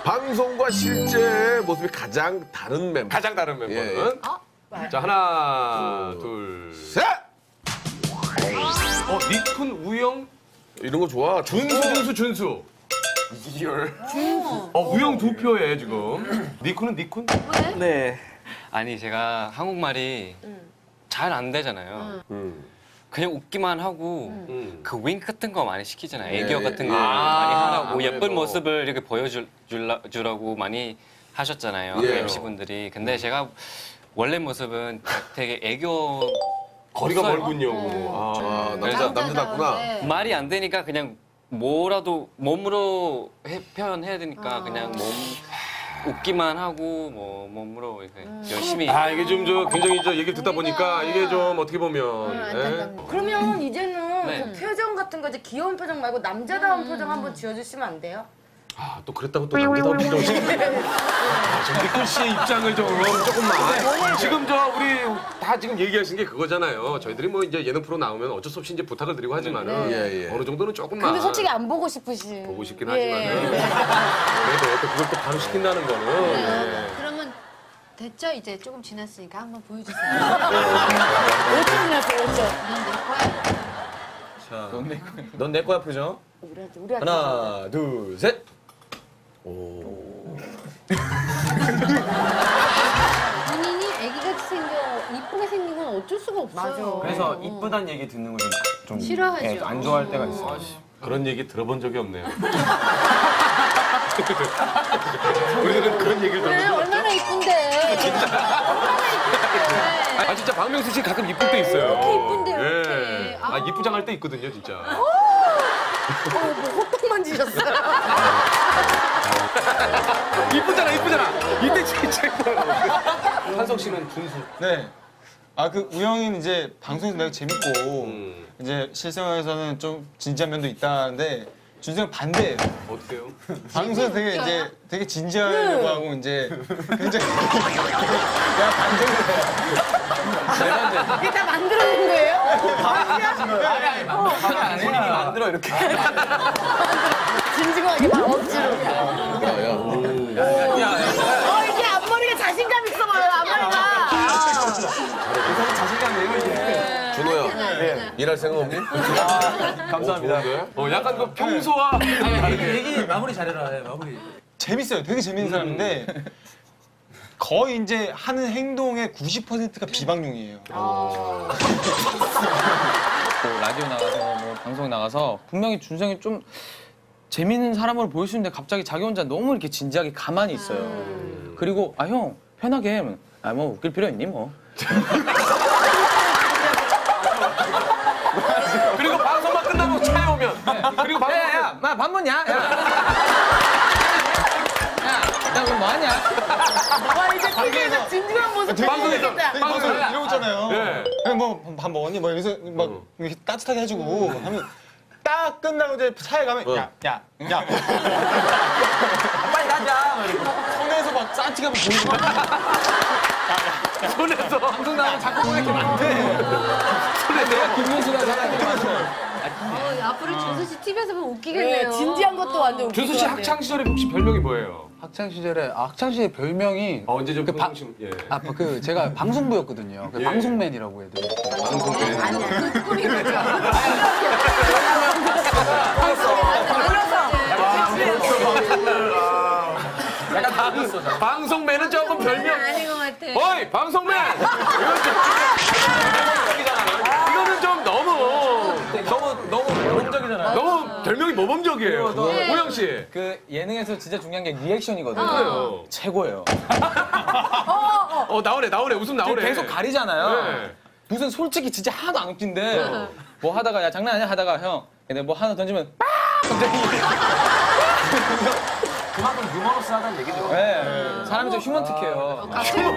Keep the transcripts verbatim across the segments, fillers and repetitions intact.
방송과 실제 모습이 가장 다른 멤버. 가장 다른 멤버는? 예, 예. 어? 자, 하나, 둘, 셋! 어, 니쿤, 우영, 이런 거 좋아. 준수, 준수, 준수. 이열. 어, 우영 두 표에 지금. 니쿤은 니쿤? 네. 아니 제가 한국말이 잘 안 되잖아요. 음. 그냥 웃기만 하고 음. 그 윙크 같은 거 많이 시키잖아요. 예, 애교 같은 거 예. 많이 하라고 아무래도. 예쁜 모습을 이렇게 보여주라고 많이 하셨잖아요. 예. 엠씨분들이. 근데 제가 원래 모습은 되게 애교 거리가 없어요. 멀군요. 아, 아, 남자, 남자답구나. 말이 안 되니까 그냥 뭐라도 몸으로 해- 표현해야 되니까 그냥 몸 웃기만 하고 뭐 몸으로 이렇게 열심히 아, 이게 좀 저 굉장히 저 얘기를 듣다 보니까 이게 좀 어떻게 보면. 예? 그러면 이제는 네. 그 표정 같은 거 이제 귀여운 표정 말고 남자다운 표정 한번 지어주시면 안 돼요? 아, 또 그랬다고 또 남자다운 표정을 지금. 아, 좀 니쿤 씨의 입장을 좀 조금만. 지금 저 우리 다 지금 얘기하신 게 그거잖아요. 저희들이 뭐 이제 예능 프로 나오면 어쩔 수 없이 이제 부탁을 드리고 하지만은 예, 예. 어느 정도는 조금만. 근데 솔직히 안 보고 싶으신. 보고 싶긴 예. 하지만은. 그래도 또 그걸 또 바로 시킨다는 거는. 예. 그러면 됐죠? 이제 조금 지났으니까 한번 보여주세요. 오천 지났어요, 오천. 자, 넌 내 거야 표정. 우리한테, 우리한테. 하나, 둘, 셋. 본인이 애기같이 생겨 이쁘게 생긴 건 어쩔 수가 없어요. 맞아. 그래서 이쁘단 얘기 듣는 거 좀 좀 싫어하죠. 예, 안 좋아할 때가 있어요. 그런 얘기 들어본 적이 없네요. 우리들은 그런 얘기를 그래, 들어본 적이 없죠. 얼마나 이쁜데. 얼마나 이쁜데. 아, 진짜 박명수 씨 가끔 이쁠 때 있어요. 이렇게 이쁜데, 예. 이렇게. 아, 이쁘장할 때 있거든요, 진짜. 어, 뭐 호떡 만지셨어요. 이쁘잖아, 이쁘잖아. 이때 진짜 이뻐요. 한석 씨는 준수. 네. 아 그 우영이는 이제 방송에서 내가 재밌고 음. 이제 실생활에서는 좀 진지한 면도 있다는데 준수형 반대예요. 어때요? 방송에서 되게 이제 되게 진지하려고 하고 이제 굉장히 야 반대로 이게 다 만들어낸 거예요? 본인이 만들어 이렇게. 진지하게 막 억지로. 야, 야. 어, 이게 앞머리가 자신감 있어 보여요, 앞머리가. 자신감 내고 이제. 준호야, 일할 생각 없니? 감사합니다. 어, 약간 그 평소와 다르게. 얘기 마무리 잘해라. 해, 마무리. 재밌어요. 되게 재밌는 사람인데 거의 이제 하는 행동의 구십 퍼센트가 비방용이에요. 뭐 라디오 나가서 뭐 방송 나가서 분명히 준성이 좀 재밌는 사람으로 보일 수 있는데 갑자기 자기 혼자 너무 이렇게 진지하게 가만히 있어요. 그리고 아 형 편하게 아 뭐 웃길 필요 있니 뭐. 그리고 방송만 끝나고 차에 오면. 그리고 방송. 야야 마 밥 먹냐? 야. 야, 너 뭐하냐? 와, 이제 티비에서 진지한 모습 방송에서. 보여주겠다. 방송 이러고 있잖아요. 예. 뭐밥 먹었니? 뭐 여기서 막 이렇게 따뜻하게 해주고 하면 딱 끝나고 이제 차에 가면 야, 야, 야. 빨리 가자. 막 이러고. 손에서 막 짠티가 막 보이고 손에서. 방송 나가면 자꾸 이렇게 안 돼. 내가 김문수가 사람이 어, 앞으로 준수 씨 티비에서 보면 웃기겠네요. 네, 진지한 것도 완전 웃기고. 준수 씨 학창 시절에 혹시 별명이 뭐예요? 학창 시절에 아, 학창 시절 별명이 어, 언제 좀 그 방- 방... 예. 아 그 제가 방송부였거든요. 그 예. 방송맨이라고 해야 돼요. 방송에. 아니야. 약간 방송, 방송맨은 조금 별명. 아닌 것 같아. 어이, 방송맨! 이건 좀. 이거는 좀 너무. 너무 너무 모범적이잖아요. 너무 별명이 모범적이에요. 우영 씨. 그 예능에서 진짜 중요한 게 리액션이거든요. 그래요. 최고예요. 어, 나오네, 나오네. 웃음 나오네. 계속 가리잖아요. 네. 무슨 솔직히 진짜 하나도 안 웃긴데 뭐 하다가 야 장난 아니야 하다가 형 근데 뭐 하나 던지면 빡 갑자기 그만큼 유머러스하다는 얘기죠. 네. 사람이 좀 휴먼틱해요.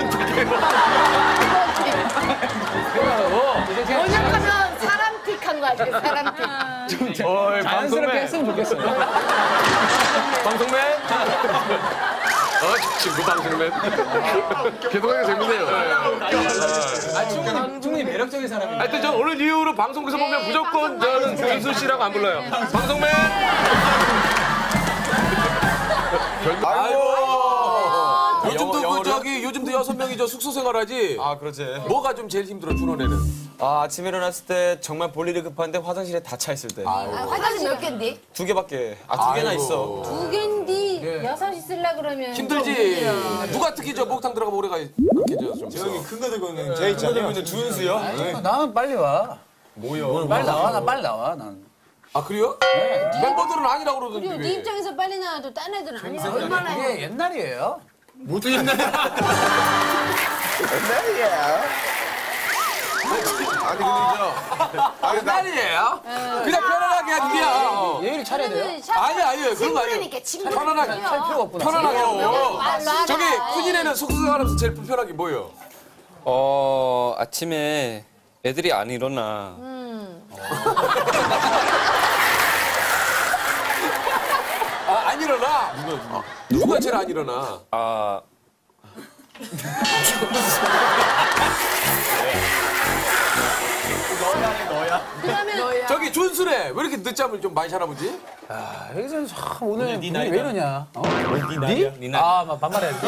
번역하면 사람틱한 거 아니에요, 사람틱. 어이, 자연스럽게 방송맨. 했으면 좋겠어요. 방송맨? 어, 친구 방송맨. 계속하게 재밌네요. 아, 충분히, 충분히 매력적인 사람이에요. 하여튼 전 오늘 이후로 방송에서 보면 무조건 저는 준수 씨라고 안 불러요. 방송맨! 아이고. 요즘도 영어- 그 저기 요즘도 여섯 명이 저 숙소 생활하지. 아 그렇지. 뭐가 좀 제일 힘들어 준원에는? 아, 아침에 일어났을 때 정말 볼 일이 급한데 화장실에 다 차 있을 때. 아, 화장실 몇 개인데? 두 개밖에. 아, 두 개나 아이고. 있어. 두 개인데 여섯이 쓸라 그러면 힘들지. 누가 특히 저 목욕탕 들어가 오래 가 그렇게 저좀 저기 큰 거 들고 있는 제 있잖아요. 준수요? 나는 빨리 와. 뭐요? 빨리 나와, 나 빨리 나와, 난. 아 그래요? 멤버들은 아니라고 그러던데. 그리고 네 왜? 입장에서 빨리 나와도 딴 애들은 아니야. 얼마나 이게 옛날이에요. 모두 옛날에. 아니 근데 저 아니 나 아니에요. 그냥 편안하게 하기야. 예의를 차려야 돼요. 아니 아니에요. 그런 거 아니에요. 친구니까 친구. 편안하게. 할 필요가 없구나. 편안하게 하고. 말 놔라. 저기 군인에는 숙소 생활하면서 제일 불편한 게 뭐예요? 어 아침에 애들이 안 일어나. 아, 안 일어나. 누가 누가 제일 안 일어나? 아 그러면 저기 준수네. 왜 이렇게 늦잠을 좀 많이 자나 보지? 아, 여기서 참 오늘 분위기 왜 이러냐? 어? 네 나이야? 네 나이. 아, 막 반말해야지.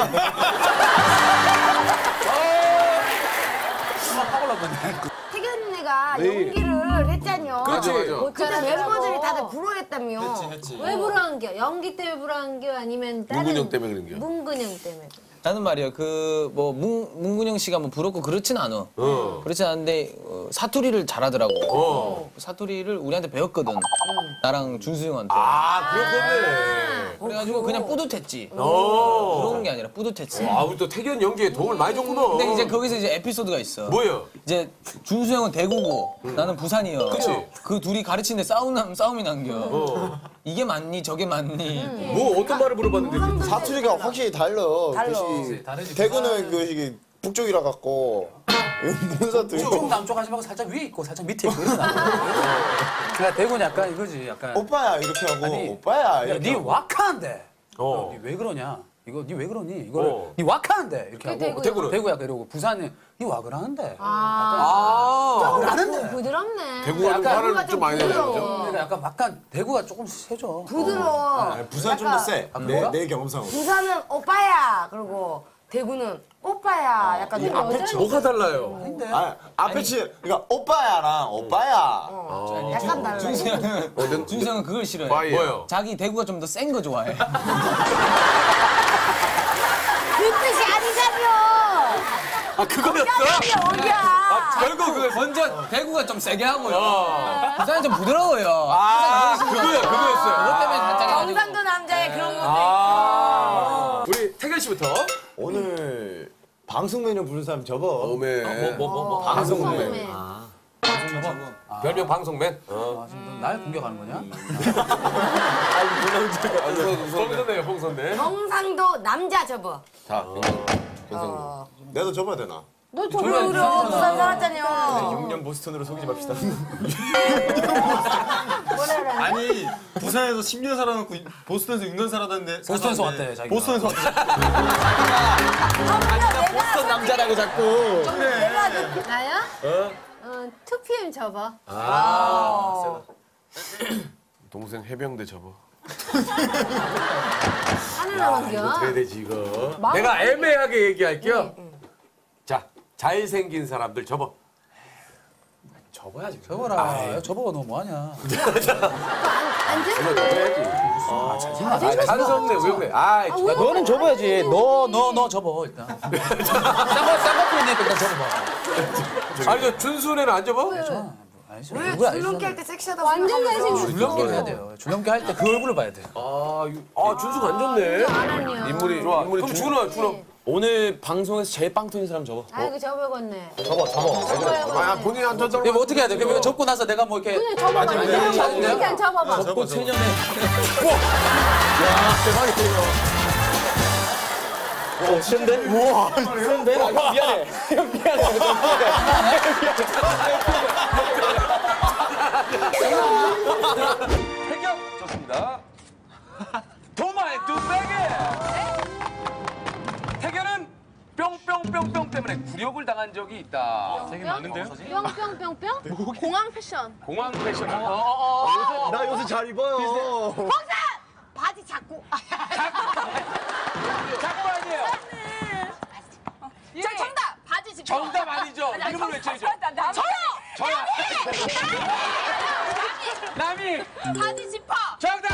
태균 애가 연기를 했잖여. 그렇지, 맞아. 그때 멤버들이 다들 부러워했다며. 왜 불안겨? 연기 때문에 불안겨? 아니면 다른 문근영 때문에 그런 겨. 문근영 때문에. 나는 말이야 그 뭐 문근영 씨가 뭐 부럽고 그렇진 않아. 어. 그렇진 않은데 어, 사투리를 잘하더라고. 어. 사투리를 우리한테 배웠거든. 나랑 준수 형한테. 아, 그렇겠네. 그래가지고 그냥 뿌듯했지. 어. 부러운 게 아니라 뿌듯했지. 아, 우리 또 태견 연기에 도움을 많이 줬구나. 근데 이제 거기서 이제 에피소드가 있어. 뭐예요? 이제 준수 형은 대구고 나는 부산이요. 그치. 그 둘이 가르치는데 싸움 남 싸움이 난겨. 어. 이게 맞니 저게 맞니. 뭐 어떤 말을 물어봤는데? 사투리가 확실히 달라. 달라. 그것이 대구는 그것이 북쪽이라 갖고 뭔 사투리? 좀 남쪽 하지 말고 살짝 위에 있고 살짝 밑에 있고 이런 거. 그러니까 대구는 약간 이거지, 약간. 오빠야 이렇게 하고 아니, 오빠야 야, 이렇게 네 하고. 왁한데. 어. 어. 니 왜 그러냐? 이거 니 왜 그러니? 이거 어. 니 왁한데 이렇게 하고. 대구요? 대구는? 대구야 그러고 부산은 니 왁을 하는데. 아. 하는데. 부드럽네. 대구가 좀 약간 화를 좀 많이 내죠. 그러니까 약간 약간 대구가 조금 세죠. 부드러워. 부산 좀 더 세. 아, 내, 그런가? 내 경험상으로. 부산은 오빠야. 그리고 대구는 오빠야. 약간 좀 앞에 치. 뭐가 달라요? 아, 앞에 치 그러니까 오빠야랑 오빠야. 약간 달라. 준수 형은 준수 형은 그걸 싫어해. 뭐예요? 자기 대구가 좀 더 센 거 좋아해. 그 뜻이 아니잖여. 아, 그거였어? 어디야? 결국 그 먼저 대구가 좀 세게 하고요. 부산이 좀 부드러워요. 아, 그거야, 그거였어요. 그것 때문에 살짝 해가지고. 경상도 남자의 그런 것도 아. 우리 태견 씨부터. 오늘 방송 메뉴 부른 사람 접어. 어메. 뭐 뭐 뭐. 방송맨. 처음에. 별명 방송맨. 아, 지금 날 공격하는 거냐? 홍선네요, 홍선네. 경상도 남자 접어. 자, 경상도. 내도 접어야 되나? 너 저번에 우리 부산 살았잖여. 육 년 보스턴으로 속이지 맙시다. 뭐래라. 아니 부산에서 십 년 살아놓고 보스턴에서 육 년 살았는데 보스턴에서 왔대, 자기가. 보스턴에서 왔대. 보스턴 남자라고 자꾸. 나야? 어, 투 피엠 접어. 동생 해병대 접어. 하늘로 옮겨. 어떻게 되지 이거? 내가 애매하게 얘기할게요. 자, 잘생긴 사람들 접어. 접어야지. 접어라. 야, 접어가 너 뭐하냐? 안 이거 되는 접어야지. 아, 찬성네 왜 그래? 아, 야, 너는 접어야지. 너, 너, 너 접어, 일단. 딴거, 딴거 있으니까 일단 접어봐. 아니 저 준수네는 안 접어? 아니지. 왜 누구야, 줄넘기 이 할 때 섹시하다고 완전 생각하면서. 잘생겼어. 줄넘기를 해야 돼요. 줄넘기 할 때 그 얼굴을 봐야 돼. 아, 이- 아 준수가 안 좋네. 안 하냐. 인물이 좋아. 인물이 그럼 주- 준호, 준호. 오늘 방송에서 제일 빵 터진 사람 접어. 아이고 접어겠네. 접어, 접어. 접어야겠네. 아, 본인이 안 쳤다고. 그럼 어떻게 해야 돼? 그럼 이거 접고 나서 내가 뭐 이렇게. 그냥 접어봐. 그냥 그냥 접어봐. 접고 체념에 태경 좋습니다. 도마의 뚝배기. 태경은 뿅뿅뿅뿅 때문에 굴욕을 당한 적이 있다. 뿅뿅뿅뿅? 공항 패션. 공항 패션. 어, 어, 어. 나 요새 잘 입어요. 바지 자꾸. 바지 지퍼. 정답!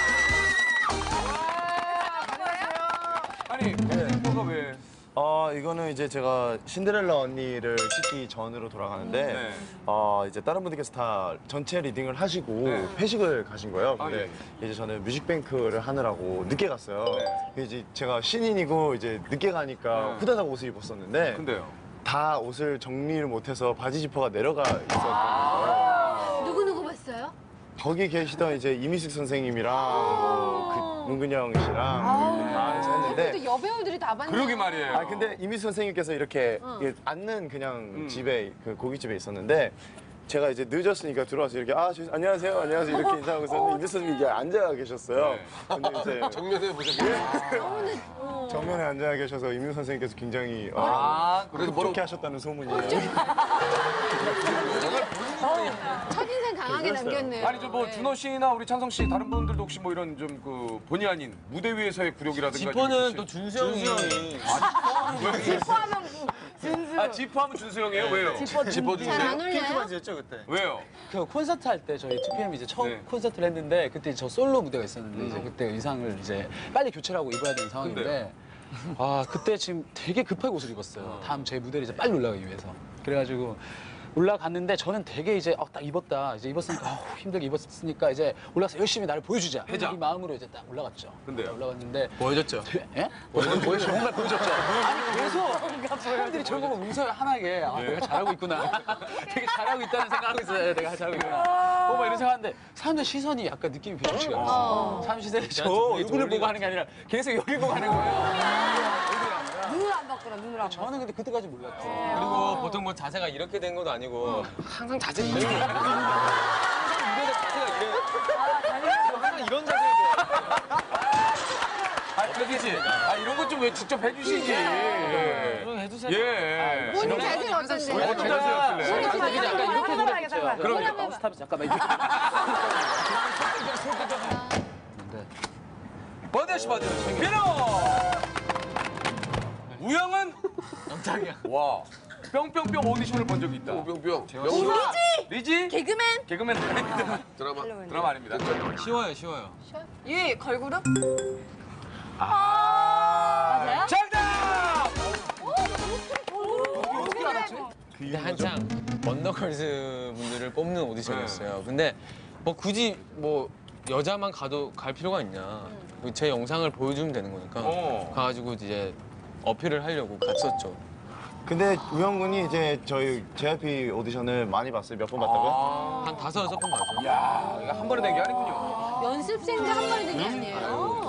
아니, 바지지퍼가 왜? 어 이거는 이제 제가 신데렐라 언니를 찍기 전으로 돌아가는데 네. 어 이제 다른 분들께서 다 전체 리딩을 하시고 네. 회식을 가신 거예요. 아, 근데 예. 이제 저는 뮤직뱅크를 하느라고 늦게 갔어요. 네. 근데 이제 제가 신인이고 이제 늦게 가니까 네. 후다닥 옷을 입었었는데 근데요. 다 옷을 정리를 못해서 바지 지퍼가 내려가 있었던 거예요. 누구 누구 봤어요? 거기 계시던 이제 이미숙 선생님이랑 뭐 그 문근영 씨랑 다 해서 했는데 또 여배우들이 다 봤네. 그러게 말이에요. 아 근데 이미숙 선생님께서 이렇게 이게 앉는 그냥 집에 그 고깃집에 있었는데 제가 이제 늦었으니까 들어와서 이렇게 아 저, 안녕하세요 안녕하세요 이렇게 인사하고 있었는데 이미숙 선생님이 이게 앉아 계셨어요. 네. 근데 이제 정면에 보셨겠어요. 정면에 앉아 계셔서 이미숙 선생님께서 굉장히 어, 아, 그래도 그렇게 하셨다는 소문이. 첫인상 강하게 남겼네요. 아니 저 뭐 네. 준호 씨나 우리 찬성 씨 다른 분들도 혹시 뭐 이런 좀 그 본의 아닌 무대 위에서의 굴욕이라든가 지퍼는 또 준수 형이. 지퍼하면 준수. 아 지퍼 하면 준수 형이에요? 왜요? 지퍼 준수. 잘 안 핑크 어울려요? 바지였죠 그때. 왜요? 그 콘서트 할 때 저희 투피엠 이제 처음 네. 콘서트를 했는데 그때 저 솔로 무대가 있었는데 이제 그때 의상을 이제 빨리 교체를 하고 입어야 되는 상황인데 아 그때 지금 되게 급하게 옷을 입었어요. 다음 제 무대를 이제 빨리 올라가기 위해서. 그래가지고 올라갔는데 저는 되게 이제 어, 딱 입었다 이제 입었으니까 어, 힘들게 입었으니까 이제 올라가서 열심히 나를 보여주자 해자. 이 마음으로 이제 딱 올라갔죠. 근데요? 올라갔는데 보여줬죠. 예? 보여줬죠. 정말 보여줬죠. 아니 계속 사람들이 저를 보고 웃어요 환하게. 아, 내가 잘하고 있구나. 되게 잘하고 있다는 생각하고 있어요. 내가 잘하고 있구나. 어, 막 이런 생각하는데 사람들 시선이 약간 느낌이 비슷치가 않았어요. 사람 시선이 저 얼굴을 보고 하는 게 아니라 계속 여기 보고 하는 거예요. 눈을 안 봤구나 눈을 안 봤어. 저는 근데 그때까지 몰랐죠. 그리고 보통 뭐 자세가 이렇게 된 것도 아니고 항상 자세가 이래. 항상 무대에 자세가 이래. 항상 이런 자세가 아 그렇지. 아 이런 것 좀 왜 직접 해주시지. 그럼 해주세요. 예. 본인 자세가 어떤데? 어떤 자세였길래? 본인 그래서 이제 약간 이렇게 한번 노래했죠. 해봐야겠다. 그럼요. 어, 스탑이 잠깐만 이렇게. 버드시 버드 피노 우영은 영탁이야. 와 뿅뿅뿅 오디션을 본 적이 있다. 뿅뿅. 리지. 리지? 개그맨. 개그맨 아닙니다. 드라마. 드라마 아닙니다. 쉬워요, 쉬워요. 유 걸그룹. 아 맞아요? 정답! 근데 한창 원더걸스 분들을 뽑는 오디션이었어요. 근데 뭐 굳이 뭐 여자만 가도 갈 필요가 있냐. 제 영상을 보여주면 되는 거니까. 어. 가가지고 이제 어필을 하려고 갔었죠. 근데 우영 군이 이제 저희 제이아이피 오디션을 많이 봤어요. 몇 번 봤다고요? 한 다섯 여섯 번 봤어요. 야 이거 한 번에 된 게 아니군요. 연습생들 한 번에 된 게 아니에요.